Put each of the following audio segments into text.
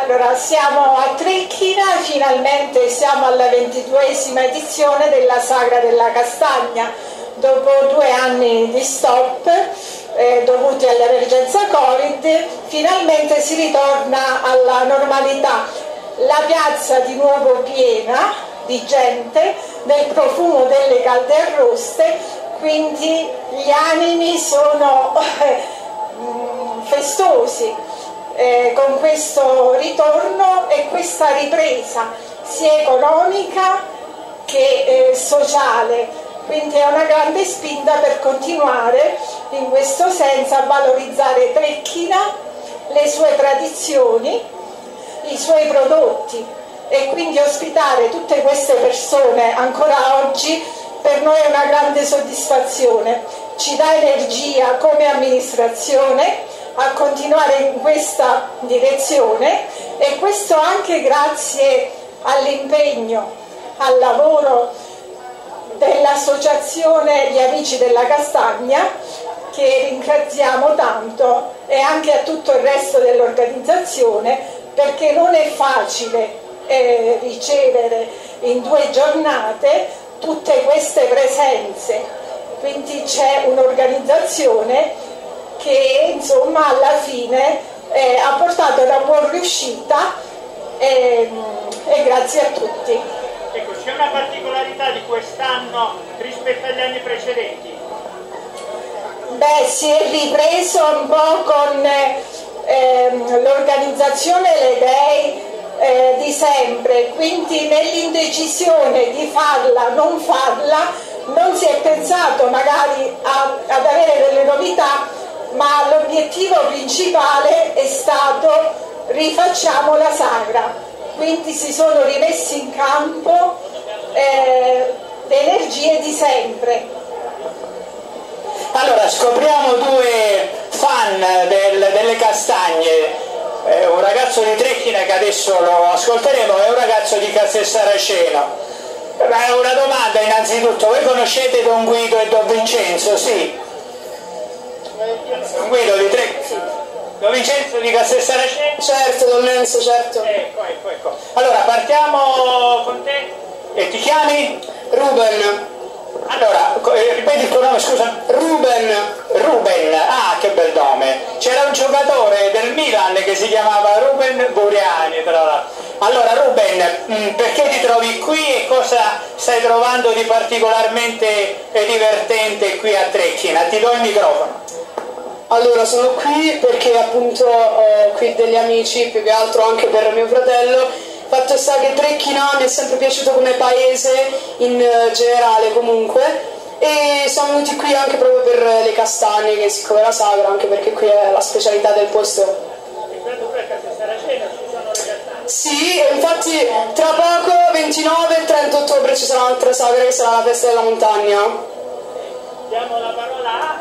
Allora, siamo a Trecchina, finalmente siamo alla 22esima edizione della Sagra della Castagna. Dopo 2 anni di stop dovuti all'emergenza Covid, finalmente si ritorna alla normalità. La piazza di nuovo piena di gente, del profumo delle calde arroste, quindi gli animi sono festosi. Con questo ritorno e questa ripresa sia economica che sociale, quindi è una grande spinta per continuare in questo senso a valorizzare Trecchina, le sue tradizioni, i suoi prodotti, e quindi ospitare tutte queste persone ancora oggi per noi è una grande soddisfazione, ci dà energia come amministrazione a continuare in questa direzione, e questo anche grazie all'impegno, al lavoro dell'associazione Gli Amici della Castagna, che ringraziamo tanto, e anche a tutto il resto dell'organizzazione, perché non è facile ricevere in 2 giornate tutte queste presenze, quindi c'è un'organizzazione che insomma alla fine ha portato una buona riuscita, e grazie a tutti. Ecco, c'è una particolarità di quest'anno rispetto agli anni precedenti? Beh, si è ripreso un po' con l'organizzazione Le Dei di sempre, quindi nell'indecisione di farla o non farla non si è pensato magari ad avere delle novità, ma l'obiettivo principale è stato rifacciamo la sagra, quindi si sono rimessi in campo le energie di sempre. Allora, scopriamo 2 fan delle castagne, un ragazzo di Trecchina che adesso lo ascolteremo e un ragazzo di Castel Saraceno. Una domanda innanzitutto, voi conoscete Don Guido e Don Vincenzo? Sì. Don Guido di Trecchina, Don Vincenzo di Castel Saraceno? Certo, Don Lenzo, certo. Ecco. Allora, partiamo con te. E ti chiami? Ruben. Allora, ripeti il tuo nome, scusa? Ruben, ah, che bel nome. C'era un giocatore del Milan che si chiamava Ruben Buriani, tra l'altro. Allora Ruben, perché ti trovi qui e cosa stai trovando di particolarmente divertente qui a Trecchina? Ti do il microfono. Allora, sono qui perché appunto ho qui degli amici, più che altro anche per mio fratello. Fatto sta che Trecchina mi è sempre piaciuto come paese in generale comunque, e siamo venuti qui anche proprio per le castagne, che siccome è la sagra, anche perché qui è la specialità del posto. E quando qui a Castel Saraceno ci sono le castagne? Sì, e infatti tra poco, 29 e 30 ottobre, ci sarà un'altra sagra che sarà la festa della montagna. Diamo la parola a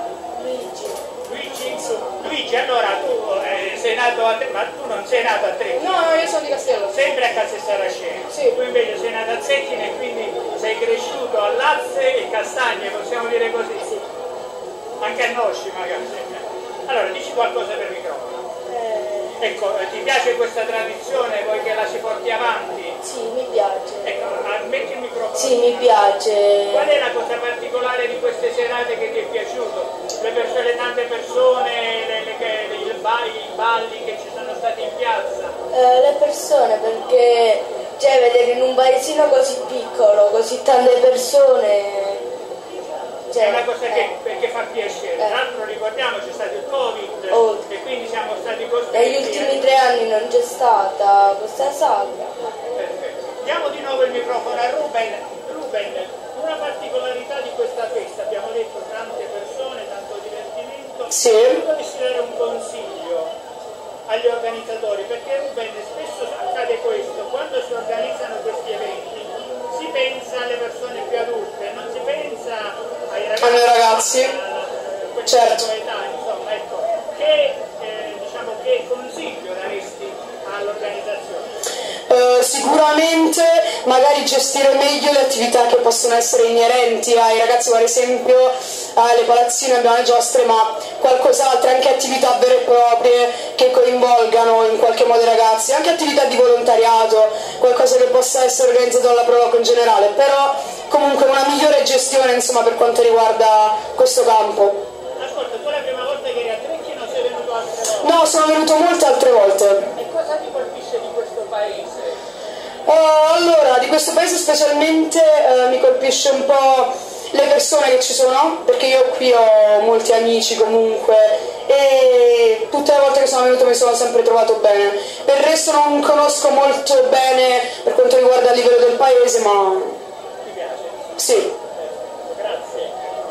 Luigi, allora tu sei nato a Trecchina, ma tu non sei nato a Trecchina? No, io sono di Castello. Sempre a Castel Saraceno? Sì. Tu invece sei nato a Trecchina e quindi sei cresciuto a Lazze e Castagne, possiamo dire così? Sì. Anche a Nosci magari. Allora, dici qualcosa per il microfono. Ecco, ti piace questa tradizione, vuoi che la si porti avanti? Sì, mi piace. Ecco, metti il microfono. Sì, mi piace. Qual è la cosa particolare di queste serate che ti è piaciuto? Le tante persone, i balli che ci sono stati in piazza? Le persone, perché vedere in un paesino così piccolo, così tante persone... è una cosa che fa piacere. Tra l'altro ricordiamo c'è stato il Covid e quindi siamo stati costretti. Negli ultimi 3 anni non c'è stata questa sagra. Perfetto. Diamo di nuovo il microfono a Ruben. Ruben, una particolarità di questa festa, abbiamo detto tante persone, tanto divertimento. Sì. Se dovessi dare un consiglio agli organizzatori, perché Ruben spesso accade questo, quando si organizzano questi eventi si pensa alle persone più adulte, non si pensa ai ragazzi. A noi ragazzi, certo. Insomma, ecco, che consiglio daresti all'organizzazione? Sicuramente magari gestire meglio le attività che possono essere inerenti ai ragazzi, ad esempio alle palazzine abbiamo le giostre, ma qualcos'altro, anche attività vere e proprie che coinvolgano in qualche modo i ragazzi, anche attività di volontariato, qualcosa che possa essere organizzato dalla Proloco in generale, però comunque una migliore gestione, insomma, per quanto riguarda questo campo. Ascolta, tu la prima volta che eri a Trecchino non sei venuto altre volte? No, sono venuto molte altre volte. E cosa ti colpisce di questo paese? Allora, di questo paese specialmente mi colpisce un po' le persone che ci sono, perché io qui ho molti amici comunque e tutte le volte che sono venuto mi sono sempre trovato bene. Per il resto non conosco molto bene per quanto riguarda il livello del paese, ma... Ti piace? Sì. Grazie.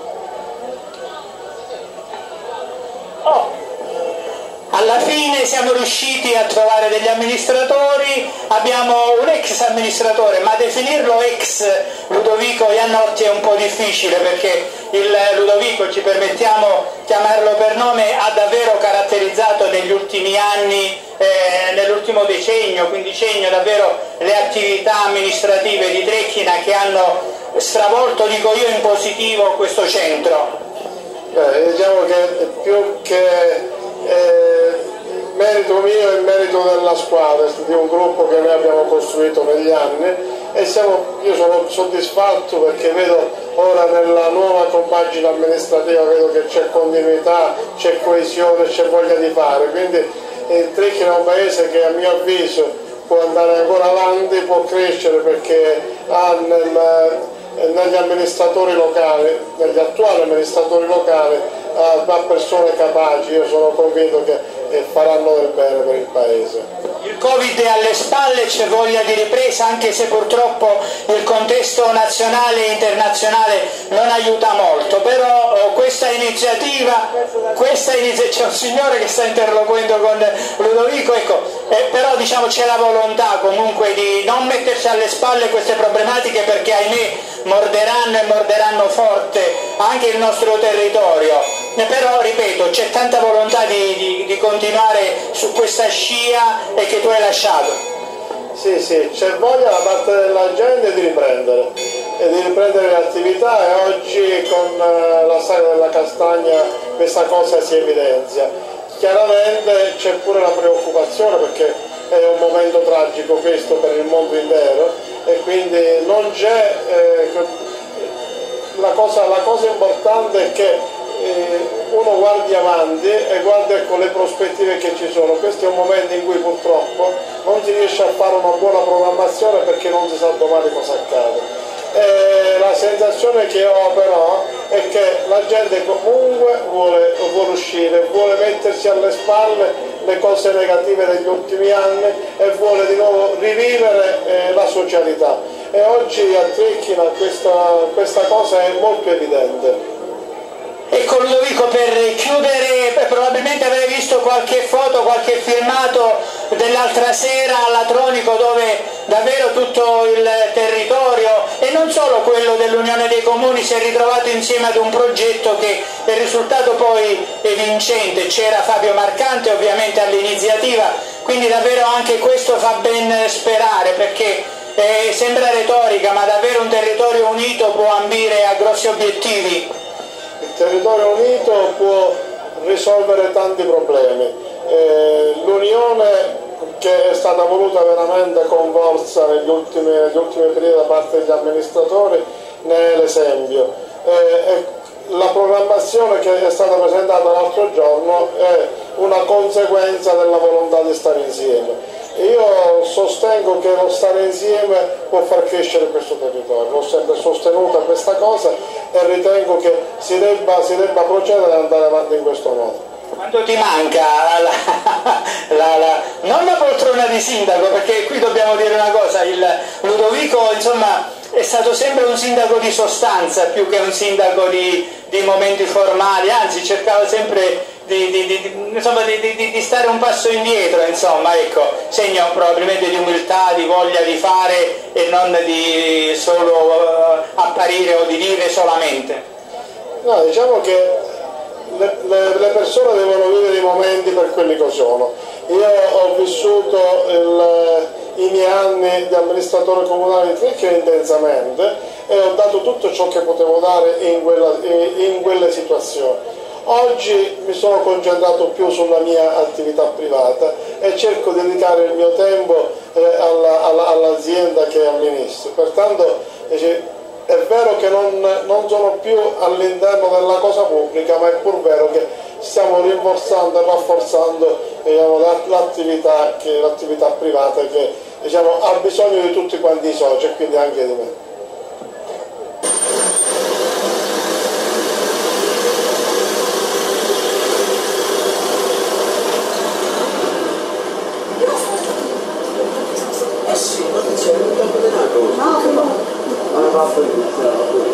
Alla fine siamo riusciti a trovare degli amministratori, abbiamo un ex amministratore, ma definirlo ex Ludovico Iannotti è un po' difficile perché il Ludovico, ci permettiamo chiamarlo per nome, ha davvero caratterizzato negli ultimi anni, nell'ultimo decennio, quindicennio, davvero le attività amministrative di Trecchina che hanno stravolto, dico io, in positivo questo centro. Diciamo che più che merito mio e merito della squadra, di un gruppo che noi abbiamo costruito negli anni e io sono soddisfatto perché vedo ora nella nuova compagine amministrativa, vedo che c'è continuità, c'è coesione, c'è voglia di fare, quindi Trecchina è un paese che a mio avviso può andare ancora avanti, può crescere perché ha negli amministratori locali, negli attuali amministratori locali, a persone capaci, io sono convinto che faranno del bene per il paese. Il Covid è alle spalle, c'è voglia di ripresa, anche se purtroppo il contesto nazionale e internazionale non aiuta molto, però questa iniziativa c'è un signore che sta interloquendo con Ludovico, ecco, però diciamo c'è la volontà comunque di non mettersi alle spalle queste problematiche perché ahimè morderanno e morderanno forte anche il nostro territorio. Però ripeto, c'è tanta volontà di continuare su questa scia e che tu hai lasciato. Sì, c'è voglia da parte della gente di riprendere le attività e oggi con la saga della castagna questa cosa si evidenzia. Chiaramente c'è pure la preoccupazione perché è un momento tragico questo per il mondo intero e quindi non c'è la cosa importante è che uno guardi avanti e guardi ecco, le prospettive che ci sono. Questo è un momento in cui purtroppo non si riesce a fare una buona programmazione perché non si sa domani cosa accade. La sensazione che ho però è che la gente comunque vuole uscire, vuole mettersi alle spalle le cose negative degli ultimi anni e vuole di nuovo rivivere la socialità e oggi a Trecchina questa cosa è molto evidente. Ecco Ludovico, per chiudere, probabilmente avrei visto qualche foto, qualche filmato dell'altra sera all'Atronico dove davvero tutto il territorio e non solo quello dell'Unione dei Comuni si è ritrovato insieme ad un progetto che è risultato poi vincente. C'era Fabio Marcante ovviamente all'iniziativa, quindi davvero anche questo fa ben sperare perché sembra retorica, ma davvero un territorio unito può ambire a grossi obiettivi. Il territorio unito può risolvere tanti problemi. L'unione che è stata voluta veramente con forza negli ultimi periodi da parte degli amministratori ne è l'esempio. La programmazione che è stata presentata l'altro giorno è una conseguenza della volontà di stare insieme. Io sostengo che lo stare insieme può far crescere questo territorio, l'ho sempre sostenuta questa cosa e ritengo che si debba procedere e andare avanti in questo modo. Quanto ti manca non la poltrona di sindaco, perché qui dobbiamo dire una cosa, il Ludovico insomma è stato sempre un sindaco di sostanza più che un sindaco di momenti formali, anzi cercava sempre di stare un passo indietro, insomma, ecco, segno probabilmente di umiltà, di voglia di fare e non di solo apparire o di dire solamente. No, diciamo che le persone devono vivere i momenti per quelli che sono. Io ho vissuto i miei anni di amministratore comunale di Trecchio intensamente e ho dato tutto ciò che potevo dare in quelle situazioni. Oggi mi sono concentrato più sulla mia attività privata e cerco di dedicare il mio tempo all'azienda che amministro. Pertanto è vero che non sono più all'interno della cosa pubblica, ma è pur vero che stiamo rinforzando e rafforzando l'attività privata che ha bisogno di tutti quanti i soci e quindi anche di me. Sì, ma c'è un po' di una cosa. No, no.